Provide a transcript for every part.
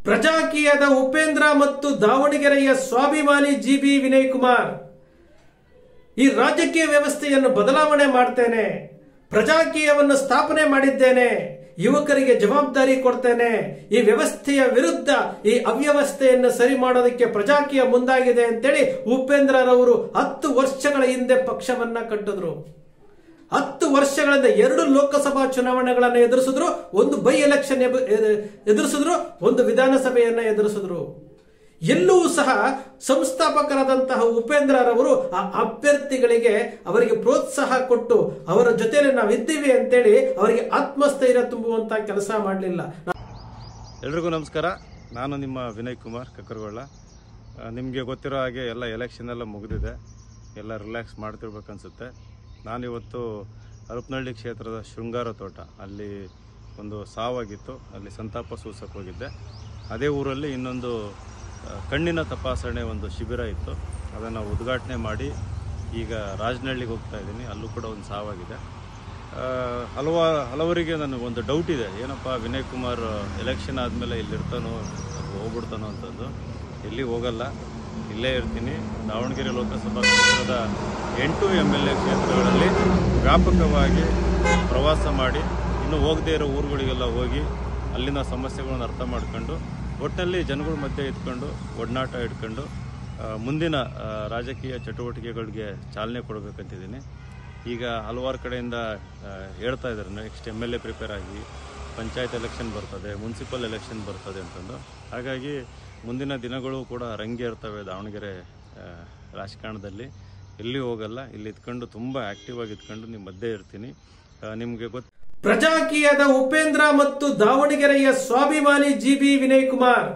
ಪ್ರಜಾಕೀಯದ ಉಪೇಂದ್ರ ಮತ್ತು ದಾವಣಗೆರೆಯ ಸ್ವಾಭಿಮಾನಿ ಜಿಬಿ ವಿನಯ್ ಕುಮಾರ್ ಈ ರಾಜಕೀಯ ವ್ಯವಸ್ಥೆಯನ್ನು ಬದಲಾವಣೆ ಮಾಡ್ತೇನೆ, ಪ್ರಜಾಕೀಯವನ್ನು ಸ್ಥಾಪನೆ ಮಾಡಿದ್ದೇನೆ, ಯುವಕರಿಗೆ ಜವಾಬ್ದಾರಿ ಕೊಡ್ತೇನೆ, ಈ ವ್ಯವಸ್ಥೆಯ ವಿರುದ್ಧ ಈ ಅವ್ಯವಸ್ಥೆಯನ್ನು ಸರಿ ಮಾಡೋದಕ್ಕೆ ಪ್ರಜಾಕೀಯ ಮುಂದಾಗಿದೆ ಅಂತೇಳಿ ಉಪೇಂದ್ರರವರು 10 ವರ್ಷಗಳ ಹಿಂದೆ ಪಕ್ಷವನ್ನ ಕಟ್ಟಿದ್ರು. 10 ವರ್ಷಗಳಿಂದ 2 ಲೋಕಸಭಾ ಚುನಾವಣೆಗಳನ್ನು ಎದುರಿಸಿದ್ರು, ಒಂದು ಬೈ ಎಲೆಕ್ಷನ್ ಎದುರಿಸಿದ್ರು, ಒಂದು ವಿಧಾನಸಭೆಯನ್ನ ಎದುರಿಸಿದ್ರು. ಎಲ್ಲೂ ಸಹ ಸಂಸ್ಥಾಪಕರಾದಂತಹ ಉಪೇಂದ್ರರವರು ಆ ಅಭ್ಯರ್ಥಿಗಳಿಗೆ ಅವರಿಗೆ ಪ್ರೋತ್ಸಾಹ ಕೊಟ್ಟು ಅವರ ಜೊತೆಯಲ್ಲಿ ನಾವಿದ್ದೀವಿ ಅಂತೇಳಿ ಅವರಿಗೆ ಆತ್ಮಸ್ಥೈರ್ಯ ತುಂಬುವಂತ ಕೆಲಸ ಮಾಡಲಿಲ್ಲ. ಎಲ್ರಿಗೂ ನಮಸ್ಕಾರ. ನಾನು ನಿಮ್ಮ ವಿನಯ್ ಕುಮಾರ್ ಕಕ್ಕರಗೊಳ್ಳ. ನಿಮಗೆ ಗೊತ್ತಿರೋ ಹಾಗೆ ಎಲ್ಲ ಎಲೆಕ್ಷನ್ ಎಲ್ಲ ಮುಗಿದಿದೆ, ಎಲ್ಲ ರಿಲ್ಯಾಕ್ಸ್ ಮಾಡ್ತಿರ್ಬೇಕನ್ಸುತ್ತೆ. ನಾನಿವತ್ತು ಹರಪನಹಳ್ಳಿ ಕ್ಷೇತ್ರದ ಶೃಂಗಾರ ತೋಟ, ಅಲ್ಲಿ ಒಂದು ಸಾವಾಗಿತ್ತು, ಅಲ್ಲಿ ಸಂತಾಪ ಸೂಚಕ್ಕೆ ಹೋಗಿದ್ದೆ. ಅದೇ ಊರಲ್ಲಿ ಇನ್ನೊಂದು ಕಣ್ಣಿನ ತಪಾಸಣೆ ಒಂದು ಶಿಬಿರ ಇತ್ತು, ಅದನ್ನು ಉದ್ಘಾಟನೆ ಮಾಡಿ ಈಗ ರಾಜನಹಳ್ಳಿಗೆ ಹೋಗ್ತಾ ಇದ್ದೀನಿ. ಅಲ್ಲೂ ಕೂಡ ಒಂದು ಸಾವಾಗಿದೆ. ಹಲವರಿಗೆ ನನಗೊಂದು ಡೌಟ್ ಇದೆ, ಏನಪ್ಪ ವಿನಯ್ ಕುಮಾರ್ ಎಲೆಕ್ಷನ್ ಆದಮೇಲೆ ಇಲ್ಲಿರ್ತಾನೋ ಹೋಗ್ಬಿಡ್ತಾನೋ ಅಂತಂದು. ಎಲ್ಲಿ ಹೋಗಲ್ಲ, ಇಲ್ಲೇ ಇರ್ತೀನಿ. ದಾವಣಗೆರೆ ಲೋಕಸಭಾ ಕ್ಷೇತ್ರದ 8 MLA ಕ್ಷೇತ್ರಗಳಲ್ಲಿ ವ್ಯಾಪಕವಾಗಿ ಪ್ರವಾಸ ಮಾಡಿ, ಇನ್ನೂ ಹೋಗದೇ ಇರೋ ಊರುಗಳಿಗೆಲ್ಲ ಹೋಗಿ ಅಲ್ಲಿನ ಸಮಸ್ಯೆಗಳನ್ನು ಅರ್ಥ ಮಾಡ್ಕೊಂಡು, ಒಟ್ಟಿನಲ್ಲಿ ಜನಗಳ ಮಧ್ಯೆ ಇದ್ಕೊಂಡು ಒಡನಾಟ ಇಟ್ಕೊಂಡು ಮುಂದಿನ ರಾಜಕೀಯ ಚಟುವಟಿಕೆಗಳಿಗೆ ಚಾಲನೆ ಕೊಡಬೇಕಂತಿದ್ದೀನಿ. ಈಗ ಹಲವಾರು ಕಡೆಯಿಂದ ಹೇಳ್ತಾ ಇದ್ದಾರೆ, ನೆಕ್ಸ್ಟ್ MLA ಪ್ರಿಪೇರ್ ಆಗಿ, ಪಂಚಾಯತ್ ಎಲೆಕ್ಷನ್ ಬರ್ತದೆ, ಮುನ್ಸಿಪಲ್ ಎಲೆಕ್ಷನ್ ಬರ್ತದೆ ಅಂತಂದು. ಹಾಗಾಗಿ ಮುಂದಿನ ದಿನಗಳು ಕೂಡ ರಂಗೇರ್ತವೆ ದಾವಣಗೆರೆ ರಾಜಕಾರಣದಲ್ಲಿ. ಎಲ್ಲಿ ಹೋಗಲ್ಲ, ಇಲ್ಲಿ ಇದ್ಕೊಂಡು ತುಂಬ ಆಕ್ಟಿವ್ ಆಗಿ ಇದ್ಕೊಂಡು ನಿಮ್ಮ ಮಧ್ಯೆ ಇರ್ತೀನಿ. ನಿಮಗೆ ಪ್ರಜಾಕೀಯದ ಉಪೇಂದ್ರ ಮತ್ತು ದಾವಣಗೆರೆಯ ಸ್ವಾಭಿಮಾನಿ ಜಿಬಿ ವಿನಯ್ ಕುಮಾರ್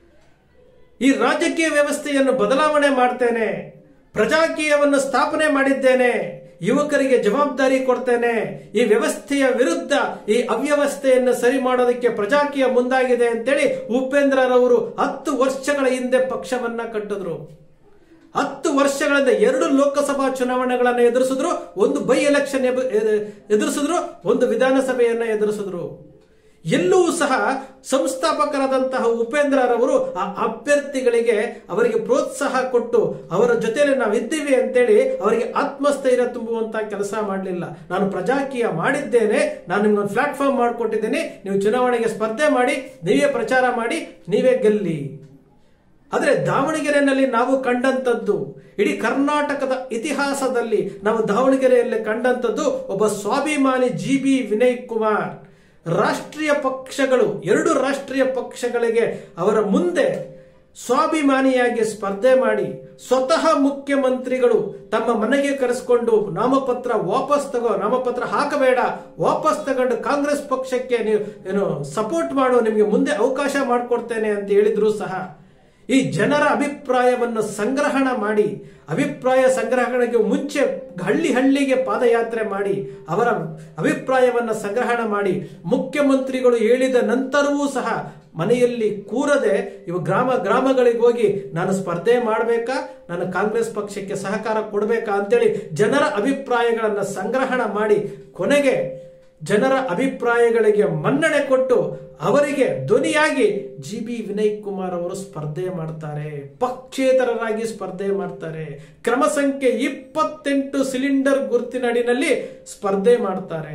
ಈ ರಾಜಕೀಯ ವ್ಯವಸ್ಥೆಯನ್ನು ಬದಲಾವಣೆ ಮಾಡ್ತೇನೆ, ಪ್ರಜಾಕೀಯವನ್ನು ಸ್ಥಾಪನೆ ಮಾಡಿದ್ದೇನೆ, ಯುವಕರಿಗೆ ಜವಾಬ್ದಾರಿ ಕೊಡ್ತೇನೆ, ಈ ವ್ಯವಸ್ಥೆಯ ವಿರುದ್ಧ ಈ ಅವ್ಯವಸ್ಥೆಯನ್ನು ಸರಿ ಮಾಡೋದಕ್ಕೆ ಪ್ರಜಾಕೀಯ ಮುಂದಾಗಿದೆ ಅಂತೇಳಿ ಉಪೇಂದ್ರರವರು 10 ವರ್ಷಗಳ ಹಿಂದೆ ಪಕ್ಷವನ್ನ ಕಟ್ಟಿದ್ರು. 10 ವರ್ಷಗಳಿಂದ 2 ಲೋಕಸಭಾ ಚುನಾವಣೆಗಳನ್ನು ಎದುರಿಸಿದ್ರು, ಒಂದು ಬೈ ಎಲೆಕ್ಷನ್ ಎದುರಿಸಿದ್ರು, ಒಂದು ವಿಧಾನಸಭೆಯನ್ನ ಎದುರಿಸಿದ್ರು. ಎಲ್ಲೂ ಸಹ ಸಂಸ್ಥಾಪಕರಾದಂತಹ ಉಪೇಂದ್ರರವರು ಆ ಅಭ್ಯರ್ಥಿಗಳಿಗೆ ಅವರಿಗೆ ಪ್ರೋತ್ಸಾಹ ಕೊಟ್ಟು ಅವರ ಜೊತೆಯಲ್ಲಿ ನಾವಿದ್ದೀವಿ ಅಂತೇಳಿ ಅವರಿಗೆ ಆತ್ಮಸ್ಥೈರ್ಯ ತುಂಬುವಂತ ಕೆಲಸ ಮಾಡಲಿಲ್ಲ. ನಾನು ಪ್ರಜಾಕೀಯ ಮಾಡಿದ್ದೇನೆ, ನಾನು ನಿಮ್ಗೊಂದು ಪ್ಲಾಟ್ಫಾರ್ಮ್ ಮಾಡಿಕೊಟ್ಟಿದ್ದೇನೆ, ನೀವು ಚುನಾವಣೆಗೆ ಸ್ಪರ್ಧೆ ಮಾಡಿ, ನೀವೇ ಪ್ರಚಾರ ಮಾಡಿ, ನೀವೇ ಗೆಲ್ಲಿ. ಆದರೆ ದಾವಣಗೆರೆಯಲ್ಲಿ ನಾವು ಕಂಡಂತದ್ದು, ಇಡೀ ಕರ್ನಾಟಕದ ಇತಿಹಾಸದಲ್ಲಿ ನಾವು ದಾವಣಗೆರೆಯಲ್ಲಿ ಕಂಡಂತದ್ದು ಒಬ್ಬ ಸ್ವಾಭಿಮಾನಿ ಜಿಬಿ ವಿನಯ್ ಕುಮಾರ್. ರಾಷ್ಟ್ರೀಯ ಪಕ್ಷಗಳು, 2 ರಾಷ್ಟ್ರೀಯ ಪಕ್ಷಗಳಿಗೆ ಅವರ ಮುಂದೆ ಸ್ವಾಭಿಮಾನಿಯಾಗಿ ಸ್ಪರ್ಧೆ ಮಾಡಿ, ಸ್ವತಃ ಮುಖ್ಯಮಂತ್ರಿಗಳು ತಮ್ಮ ಮನೆಗೆ ಕರೆಸಿಕೊಂಡು ನಾಮಪತ್ರ ವಾಪಸ್ ತಗೋ, ನಾಮಪತ್ರ ಹಾಕಬೇಡ, ವಾಪಸ್ ತಗೊಂಡು ಕಾಂಗ್ರೆಸ್ ಪಕ್ಷಕ್ಕೆ ನೀವು ಸಪೋರ್ಟ್ ಮಾಡು, ನಿಮಗೆ ಮುಂದೆ ಅವಕಾಶ ಮಾಡಿಕೊಡ್ತೇನೆ ಅಂತ ಹೇಳಿದ್ರು ಸಹ ಈ ಜನರ ಅಭಿಪ್ರಾಯವನ್ನು ಸಂಗ್ರಹಣ ಮಾಡಿ, ಅಭಿಪ್ರಾಯ ಸಂಗ್ರಹಣೆಗೆ ಮುಂಚೆ ಹಳ್ಳಿಗೆ ಪಾದಯಾತ್ರೆ ಮಾಡಿ ಅವರ ಅಭಿಪ್ರಾಯವನ್ನು ಸಂಗ್ರಹಣ ಮಾಡಿ, ಮುಖ್ಯಮಂತ್ರಿಗಳು ಹೇಳಿದ ನಂತರವೂ ಸಹ ಮನೆಯಲ್ಲಿ ಕೂರದೆ ಇವು ಗ್ರಾಮಗಳಿಗೆ ಹೋಗಿ ನಾನು ಸ್ಪರ್ಧೆ ಮಾಡಬೇಕಾ, ನಾನು ಕಾಂಗ್ರೆಸ್ ಪಕ್ಷಕ್ಕೆ ಸಹಕಾರ ಕೊಡಬೇಕಾ ಅಂತೇಳಿ ಜನರ ಅಭಿಪ್ರಾಯಗಳನ್ನು ಸಂಗ್ರಹಣ ಮಾಡಿ, ಕೊನೆಗೆ ಜನರ ಅಭಿಪ್ರಾಯಗಳಿಗೆ ಮನ್ನಣೆ ಕೊಟ್ಟು ಅವರಿಗೆ ಧ್ವನಿಯಾಗಿ ಜಿಬಿ ವಿನಯ್ ಕುಮಾರ್ ಅವರು ಸ್ಪರ್ಧೆ ಮಾಡ್ತಾರೆ, ಪಕ್ಷೇತರರಾಗಿ ಸ್ಪರ್ಧೆ ಮಾಡ್ತಾರೆ. ಕ್ರಮ ಸಂಖ್ಯೆ 28 ಸಿಲಿಂಡರ್ ಗುರುತಿನಡಿನಲ್ಲಿ ಸ್ಪರ್ಧೆ ಮಾಡ್ತಾರೆ.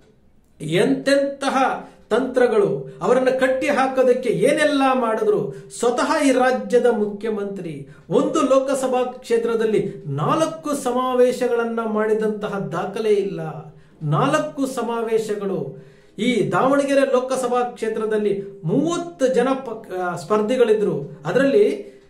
ಎಂತೆಂತಹ ತಂತ್ರಗಳು, ಅವರನ್ನು ಕಟ್ಟಿ ಹಾಕೋದಕ್ಕೆ ಏನೆಲ್ಲ ಮಾಡಿದ್ರು. ಸ್ವತಃ ಈ ರಾಜ್ಯದ ಮುಖ್ಯಮಂತ್ರಿ 1 ಲೋಕಸಭಾ ಕ್ಷೇತ್ರದಲ್ಲಿ 4 ಸಮಾವೇಶಗಳನ್ನ ಮಾಡಿದಂತಹ ದಾಖಲೆ ಇಲ್ಲ. 4 ಸಮಾವೇಶಗಳು. ಈ ದಾವಣಗೆರೆ ಲೋಕಸಭಾ ಕ್ಷೇತ್ರದಲ್ಲಿ 30 ಜನ ಸ್ಪರ್ಧಿಗಳಿದ್ರು, ಅದರಲ್ಲಿ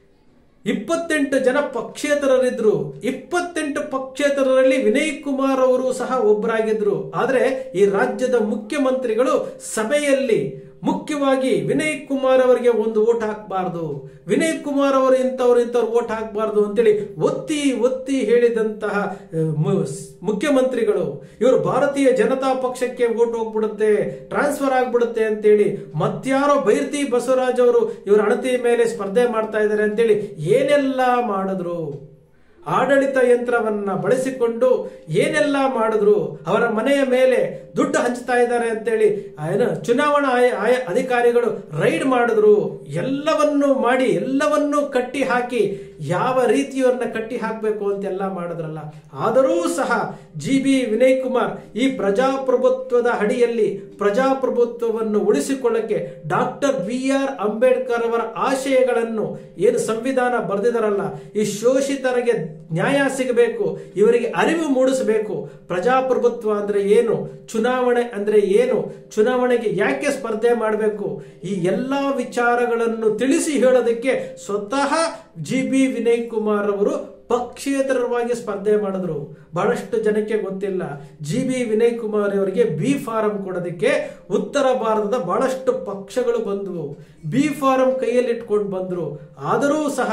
28 ಜನ ಪಕ್ಷೇತರರಿದ್ರು. 28 ಪಕ್ಷೇತರರಲ್ಲಿ ವಿನಯ್ ಕುಮಾರ್ ಅವರು ಸಹ ಒಬ್ಬರಾಗಿದ್ರು. ಆದರೆ ಈ ರಾಜ್ಯದ ಮುಖ್ಯಮಂತ್ರಿಗಳು ಸಭೆಯಲ್ಲಿ ಮುಖ್ಯವಾಗಿ ವಿನಯ್ ಕುಮಾರ್ ಅವರಿಗೆ ಒಂದು ಓಟ್ ಹಾಕಬಾರದು, ವಿನಯ್ ಕುಮಾರ್ ಅವರು ಇಂಥವ್ರು ಓಟ್ ಹಾಕಬಾರದು ಅಂತೇಳಿ ಒತ್ತಿ ಹೇಳಿದಂತಹ ಮುಖ್ಯಮಂತ್ರಿಗಳು, ಇವರು ಭಾರತೀಯ ಜನತಾ ಪಕ್ಷಕ್ಕೆ ಓಟ್ ಹೋಗ್ಬಿಡುತ್ತೆ, ಟ್ರಾನ್ಸ್ಫರ್ ಆಗ್ಬಿಡುತ್ತೆ ಅಂತೇಳಿ, ಮತ್ಯಾರೋ ಬೈರ್ತಿ ಬಸವರಾಜ್ ಅವರು ಇವ್ರ ಅಣತಿ ಮೇಲೆ ಸ್ಪರ್ಧೆ ಮಾಡ್ತಾ ಇದ್ದಾರೆ ಅಂತೇಳಿ ಏನೆಲ್ಲ ಮಾಡಿದ್ರು. ಆಡಳಿತ ಯಂತ್ರವನ್ನ ಬಳಸಿಕೊಂಡು ಏನೆಲ್ಲ ಮಾಡಿದ್ರು, ಅವರ ಮನೆಯ ಮೇಲೆ ದುಡ್ಡು ಹಂಚ್ತಾ ಇದ್ದಾರೆ ಅಂತೇಳಿ ಚುನಾವಣಾ ಅಧಿಕಾರಿಗಳು ರೈಡ್ ಮಾಡಿದ್ರು. ಎಲ್ಲವನ್ನೂ ಮಾಡಿ ಎಲ್ಲವನ್ನೂ ಕಟ್ಟಿ ಹಾಕಿ ಯಾವ ರೀತಿಯವ್ರನ್ನ ಕಟ್ಟಿ ಹಾಕಬೇಕು ಅಂತೆಲ್ಲ ಮಾಡಿದ್ರಲ್ಲ. ಆದರೂ ಸಹ ಜಿ.ಬಿ. ವಿನಯ್ ಕುಮಾರ್ ಈ ಪ್ರಜಾಪ್ರಭುತ್ವದ ಅಡಿಯಲ್ಲಿ ಪ್ರಜಾಪ್ರಭುತ್ವವನ್ನು ಉಳಿಸಿಕೊಳ್ಳಕ್ಕೆ ಡಾಕ್ಟರ್ ಬಿ.ಆರ್. ಅಂಬೇಡ್ಕರ್ ಅವರ ಆಶಯಗಳನ್ನು ಏನು ಸಂವಿಧಾನ ಬರೆದಿದಾರಲ್ಲ, ಈ ಶೋಷಿತರಿಗೆ ನ್ಯಾಯ ಸಿಗಬೇಕು, ಇವರಿಗೆ ಅರಿವು ಮೂಡಿಸಬೇಕು. ಪ್ರಜಾಪ್ರಭುತ್ವ ಅಂದ್ರೆ ಏನು, ಚುನಾವಣೆ ಅಂದ್ರೆ ಏನು, ಚುನಾವಣೆಗೆ ಯಾಕೆ ಸ್ಪರ್ಧೆ ಮಾಡಬೇಕು, ಈ ಎಲ್ಲಾ ವಿಚಾರಗಳನ್ನು ತಿಳಿಸಿ ಹೇಳೋದಕ್ಕೆ ಸ್ವತಃ ಜಿ.ಬಿ. ವಿನಯ್ ಕುಮಾರ್ ಅವರು ಪಕ್ಷೇತರವಾಗಿ ಸ್ಪರ್ಧೆ ಮಾಡಿದ್ರು. ಬಹಳಷ್ಟು ಜನಕ್ಕೆ ಗೊತ್ತಿಲ್ಲ, ಜಿ.ಬಿ. ವಿನಯ್ ಕುಮಾರ್ ಅವರಿಗೆ ಬಿ ಫಾರಂ ಕೊಡೋದಕ್ಕೆ ಉತ್ತರ ಭಾರತದ ಬಹಳಷ್ಟು ಪಕ್ಷಗಳು ಬಂದವು, ಬಿ ಫಾರಂ ಕೈಯಲ್ಲಿ ಇಟ್ಕೊಂಡು ಬಂದ್ರು. ಆದರೂ ಸಹ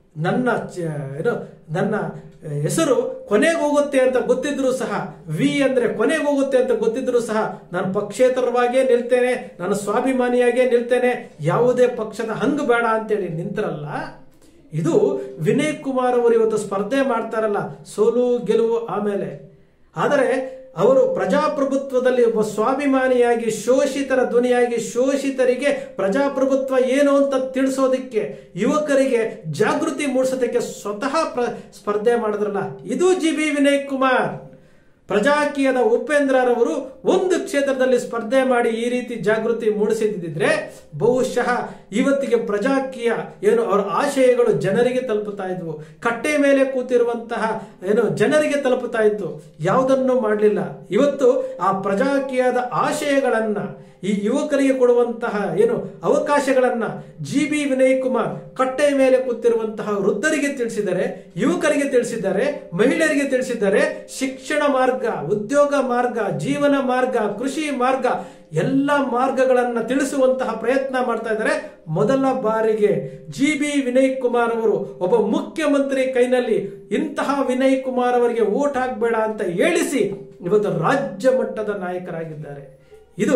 ನನ್ನ ಹೆಸರು ಕೊನೆಗೆ ಹೋಗುತ್ತೆ ಅಂತ ಗೊತ್ತಿದ್ರು ಸಹ, ವಿ ಅಂದ್ರೆ ಕೊನೆಗೆ ಹೋಗುತ್ತೆ ಅಂತ ಗೊತ್ತಿದ್ರು ಸಹ ನಾನು ಪಕ್ಷೇತರವಾಗೇ ನಿಲ್ತೇನೆ, ನಾನು ಸ್ವಾಭಿಮಾನಿಯಾಗೇ ನಿಲ್ತೇನೆ, ಯಾವುದೇ ಪಕ್ಷದ ಹಂಗ ಬೇಡ ಅಂತೇಳಿ ನಿಂತರಲ್ಲ. ಇದು ವಿನಯ್ ಕುಮಾರ್ ಅವರು ಇವತ್ತು ಸ್ಪರ್ಧೆ ಮಾಡ್ತಾರಲ್ಲ, ಸೋಲು ಗೆಲುವು ಆಮೇಲೆ. ಆದರೆ ಅವರು ಪ್ರಜಾಪ್ರಭುತ್ವದಲ್ಲಿ ಒಬ್ಬ ಸ್ವಾಭಿಮಾನಿಯಾಗಿ, ಶೋಷಿತರ ಧ್ವನಿಯಾಗಿ, ಶೋಷಿತರಿಗೆ ಪ್ರಜಾಪ್ರಭುತ್ವ ಏನು ಅಂತ ತಿಳಿಸೋದಕ್ಕೆ, ಯುವಕರಿಗೆ ಜಾಗೃತಿ ಮೂಡಿಸೋದಕ್ಕೆ ಸ್ವತಃ ಸ್ಪರ್ಧೆ ಮಾಡಿದ್ರಲ್ಲ, ಇದು ಜಿ.ಬಿ. ವಿನಯ್ ಕುಮಾರ್. ಪ್ರಜಾಕೀಯದ ಉಪೇಂದ್ರರವರು ಒಂದು ಕ್ಷೇತ್ರದಲ್ಲಿ ಸ್ಪರ್ಧೆ ಮಾಡಿ ಈ ರೀತಿ ಜಾಗೃತಿ ಮೂಡಿಸಿದ್ದಿದ್ರೆ ಬಹುಶಃ ಇವತ್ತಿಗೆ ಪ್ರಜಾಕೀಯ ಏನು ಅವರ ಆಶಯಗಳು ಜನರಿಗೆ ತಲುಪುತ್ತಾ ಇದ್ವು, ಕಟ್ಟೆ ಮೇಲೆ ಕೂತಿರುವಂತಹ ಏನು ಜನರಿಗೆ ತಲುಪುತ್ತಾ ಇತ್ತು. ಯಾವುದನ್ನು ಮಾಡಲಿಲ್ಲ. ಇವತ್ತು ಆ ಪ್ರಜಾಕೀಯದ ಆಶಯಗಳನ್ನ, ಈ ಯುವಕರಿಗೆ ಕೊಡುವಂತಹ ಏನು ಅವಕಾಶಗಳನ್ನ ಜಿ.ಬಿ. ವಿನಯ್ ಕುಮಾರ್ ಕಟ್ಟೆ ಮೇಲೆ ಕೂತಿರುವಂತಹ ವೃದ್ಧರಿಗೆ ತಿಳಿಸಿದ್ದಾರೆ, ಯುವಕರಿಗೆ ತಿಳಿಸಿದ್ದಾರೆ, ಮಹಿಳೆಯರಿಗೆ ತಿಳಿಸಿದ್ದಾರೆ. ಶಿಕ್ಷಣ ಮಾರ್ಗ, ಉದ್ಯೋಗ ಮಾರ್ಗ, ಜೀವನ ಮಾರ್ಗ, ಕೃಷಿ ಮಾರ್ಗ, ಎಲ್ಲ ಮಾರ್ಗಗಳನ್ನ ತಿಳಿಸುವಂತಹ ಪ್ರಯತ್ನ ಮಾಡ್ತಾ ಇದ್ದಾರೆ. ಮೊದಲ ಬಾರಿಗೆ ಜಿ.ಬಿ. ವಿನಯ್ ಕುಮಾರ್ ಅವರು ಒಬ್ಬ ಮುಖ್ಯಮಂತ್ರಿ ಕೈನಲ್ಲಿ ಇಂತಹ ವಿನಯ್ ಕುಮಾರ್ ಅವರಿಗೆ ವೋಟ್ ಹಾಕಬೇಡ ಅಂತ ಹೇಳಿಸಿ ಇವತ್ತು ರಾಜ್ಯ ಮಟ್ಟದ ನಾಯಕರಾಗಿದ್ದಾರೆ. ಇದು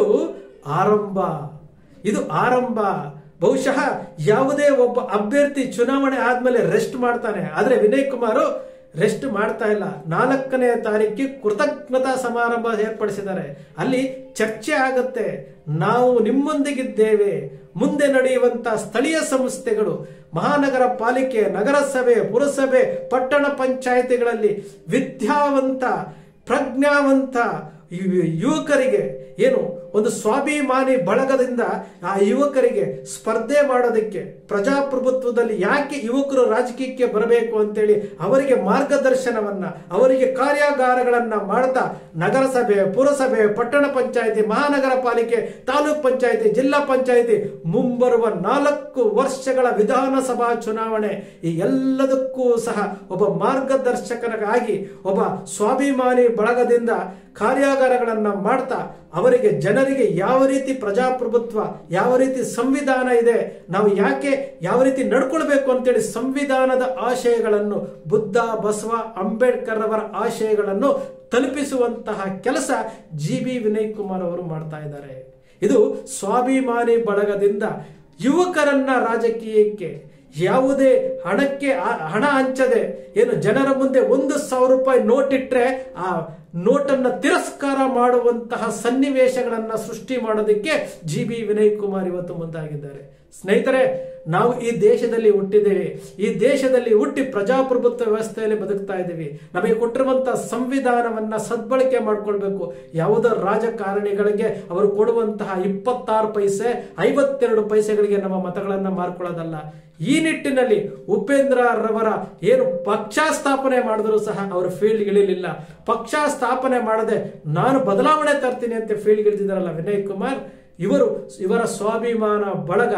ಆರಂಭ. ಬಹುಶಃ ಯಾವುದೇ ಒಬ್ಬ ಅಭ್ಯರ್ಥಿ ಚುನಾವಣೆ ಆದ್ಮೇಲೆ ರೆಸ್ಟ್ ಮಾಡ್ತಾನೆ, ಆದ್ರೆ ವಿನಯ್ ಕುಮಾರ್ ರೆಸ್ಟ್ ಮಾಡ್ತಾ ಇಲ್ಲ. 4ನೇ ತಾರೀಕಿಗೆ ಕೃತಜ್ಞತಾ ಸಮಾರಂಭ ಏರ್ಪಡಿಸಿದ್ದಾರೆ. ಅಲ್ಲಿ ಚರ್ಚೆ ಆಗತ್ತೆ, ನಾವು ನಿಮ್ಮೊಂದಿಗಿದ್ದೇವೆ, ಮುಂದೆ ನಡೆಯುವಂತಹ ಸ್ಥಳೀಯ ಸಂಸ್ಥೆಗಳು, ಮಹಾನಗರ ಪಾಲಿಕೆ, ನಗರಸಭೆ, ಪುರಸಭೆ, ಪಟ್ಟಣ ಪಂಚಾಯಿತಿಗಳಲ್ಲಿ ವಿದ್ಯಾವಂತ, ಪ್ರಜ್ಞಾವಂತ ಯುವಕರಿಗೆ ಏನು ಒಂದು ಸ್ವಾಭಿಮಾನಿ ಬಳಗದಿಂದ ಆ ಯುವಕರಿಗೆ ಸ್ಪರ್ಧೆ ಮಾಡೋದಕ್ಕೆ, ಪ್ರಜಾಪ್ರಭುತ್ವದಲ್ಲಿ ಯಾಕೆ ಯುವಕರು ರಾಜಕೀಯಕ್ಕೆ ಬರಬೇಕು ಅಂತೇಳಿ ಅವರಿಗೆ ಮಾರ್ಗದರ್ಶನವನ್ನ, ಅವರಿಗೆ ಕಾರ್ಯಾಗಾರಗಳನ್ನ ಮಾಡ್ತಾ ನಗರಸಭೆ, ಪುರಸಭೆ, ಪಟ್ಟಣ ಪಂಚಾಯಿತಿ, ಮಹಾನಗರ ಪಾಲಿಕೆ, ತಾಲೂಕ್ ಪಂಚಾಯಿತಿ, ಜಿಲ್ಲಾ ಪಂಚಾಯಿತಿ, ಮುಂಬರುವ 4 ವರ್ಷಗಳ ವಿಧಾನಸಭಾ ಚುನಾವಣೆ, ಈ ಎಲ್ಲದಕ್ಕೂ ಸಹ ಒಬ್ಬ ಮಾರ್ಗದರ್ಶಕನಾಗಿ, ಒಬ್ಬ ಸ್ವಾಭಿಮಾನಿ ಬಳಗದಿಂದ ಕಾರ್ಯಾಗಾರಗಳನ್ನ ಮಾಡ್ತಾ ಅವರಿಗೆ, ಜನರಿಗೆ ಯಾವ ರೀತಿ ಪ್ರಜಾಪ್ರಭುತ್ವ, ಯಾವ ರೀತಿ ಸಂವಿಧಾನ ಇದೆ, ನಾವು ಯಾಕೆ ಯಾವ ರೀತಿ ನಡ್ಕೊಳ್ಬೇಕು ಅಂತೇಳಿ ಸಂವಿಧಾನದ ಆಶಯಗಳನ್ನು, ಬುದ್ಧ, ಬಸವ, ಅಂಬೇಡ್ಕರ್ ಅವರ ಆಶಯಗಳನ್ನು ತಲುಪಿಸುವಂತಹ ಕೆಲಸ ಜಿ.ಬಿ. ವಿನಯ್ ಕುಮಾರ್ ಅವರು ಮಾಡ್ತಾ ಇದ್ದಾರೆ. ಇದು ಸ್ವಾಭಿಮಾನಿ ಬಳಗದಿಂದ ಯುವಕರನ್ನ ರಾಜಕೀಯಕ್ಕೆ, ಯಾವುದೇ ಹಣ ಹಂಚದೆ ಏನು ಜನರ ಮುಂದೆ 1,000 ರೂಪಾಯಿ ನೋಟ್ ಇಟ್ರೆ ಆ ನೋಟನ್ನ ತಿರಸ್ಕಾರ ಮಾಡುವಂತಹ ಸನ್ನಿವೇಶಗಳನ್ನ ಸೃಷ್ಟಿ ಮಾಡೋದಕ್ಕೆ ಜಿ.ಬಿ. ವಿನಯ್ ಕುಮಾರ್ ಇವತ್ತು ಮುಂದಾಗಿದ್ದಾರೆ. ಸ್ನೇಹಿತರೆ, ನಾವು ಈ ದೇಶದಲ್ಲಿ ಹುಟ್ಟಿದ್ದೇವೆ, ಈ ದೇಶದಲ್ಲಿ ಹುಟ್ಟಿ ಪ್ರಜಾಪ್ರಭುತ್ವ ವ್ಯವಸ್ಥೆಯಲ್ಲಿ ಬದುಕ್ತಾ ಇದ್ದೀವಿ. ನಮಗೆ ಕೊಟ್ಟಿರುವಂತಹ ಸಂವಿಧಾನವನ್ನ ಸದ್ಬಳಕೆ ಮಾಡ್ಕೊಳ್ಬೇಕು. ಯಾವುದೋ ರಾಜಕಾರಣಿಗಳಿಗೆ ಅವರು ಕೊಡುವಂತಹ 26 ಪೈಸೆ 52 ಪೈಸೆಗಳಿಗೆ ನಮ್ಮ ಮತಗಳನ್ನ ಮಾರ್ಕೊಳ್ಳೋದಲ್ಲ. ಈ ನಿಟ್ಟಿನಲ್ಲಿ ಉಪೇಂದ್ರ ರವರ ಏನು ಪಕ್ಷ ಸ್ಥಾಪನೆ ಮಾಡಿದ್ರು ಸಹ ಅವರು ಫೀಲ್ಡ್ ಇಳಿಲಿಲ್ಲ. ಪಕ್ಷ ಸ್ಥಾಪನೆ ಮಾಡದೆ ನಾನು ಬದಲಾವಣೆ ತರ್ತೀನಿ ಅಂತ ಫೀಲ್ಡ್ ಇಳಿದಿದ್ದಾರಲ್ಲ ವಿನಯ್ ಕುಮಾರ್, ಇವರ ಸ್ವಾಭಿಮಾನ ಬಳಗ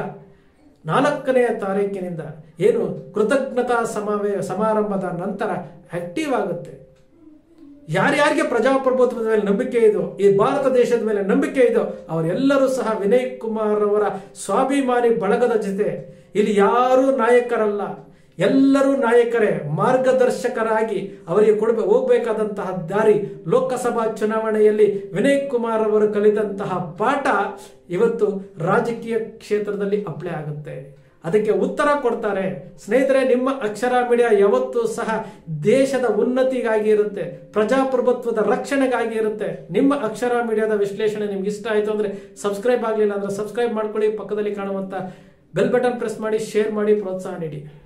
4ನೇ ತಾರೀಕಿನಿಂದ ಏನು ಕೃತಜ್ಞತಾ ಸಮಾರಂಭದ ನಂತರ ಆಕ್ಟಿವ್ ಆಗುತ್ತೆ. ಯಾರ್ಯಾರಿಗೆ ಪ್ರಜಾಪ್ರಭುತ್ವದ ಮೇಲೆ ನಂಬಿಕೆ ಇದೋ, ಈ ಭಾರತ ದೇಶದ ಮೇಲೆ ನಂಬಿಕೆ ಇದೋ, ಅವರೆಲ್ಲರೂ ಸಹ ವಿನಯ್ ಕುಮಾರ್ ಅವರ ಸ್ವಾಭಿಮಾನಿ ಬಳಗದ ಜೊತೆ. ಇಲ್ಲಿ ಯಾರೂ ನಾಯಕರಲ್ಲ, ಎಲ್ಲರೂ ನಾಯಕರೇ, ಮಾರ್ಗದರ್ಶಕರಾಗಿ ಅವರಿಗೆ ಹೋಗ್ಬೇಕಾದಂತಹ ದಾರಿ. ಲೋಕಸಭಾ ಚುನಾವಣೆಯಲ್ಲಿ ವಿನಯ್ ಕುಮಾರ್ ಅವರು ಕಲಿದಂತಹ ಪಾಠ ಇವತ್ತು ರಾಜಕೀಯ ಕ್ಷೇತ್ರದಲ್ಲಿ ಅಪ್ಲೈ ಆಗುತ್ತೆ. ಅದಕ್ಕೆ ಉತ್ತರ ಕೊಡ್ತಾರೆ. ಸ್ನೇಹಿತರೆ, ನಿಮ್ಮ ಅಕ್ಷರ ಮೀಡಿಯಾ ಯಾವತ್ತೂ ಸಹ ದೇಶದ ಉನ್ನತಿಗಾಗಿ ಇರುತ್ತೆ, ಪ್ರಜಾಪ್ರಭುತ್ವದ ರಕ್ಷಣೆಗಾಗಿ ಇರುತ್ತೆ. ನಿಮ್ಮ ಅಕ್ಷರ ಮೀಡಿಯಾದ ವಿಶ್ಲೇಷಣೆ ನಿಮ್ಗೆ ಇಷ್ಟ ಆಯ್ತು ಅಂದ್ರೆ ಸಬ್ಸ್ಕ್ರೈಬ್ ಆಗಲಿಲ್ಲ ಅಂದ್ರೆ ಸಬ್ಸ್ಕ್ರೈಬ್ ಮಾಡ್ಕೊಳ್ಳಿ. ಪಕ್ಕದಲ್ಲಿ ಕಾಣುವಂತ ಬೆಲ್ ಬಟನ್ ಪ್ರೆಸ್ ಮಾಡಿ, ಶೇರ್ ಮಾಡಿ, ಪ್ರೋತ್ಸಾಹ ನೀಡಿ.